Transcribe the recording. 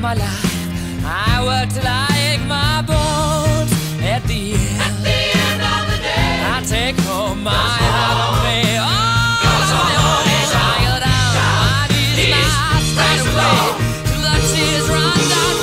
my life. I work till I ache my bones. At the end of the day, I take home my heart and pay. I go down my knees, I start away till the tears run down.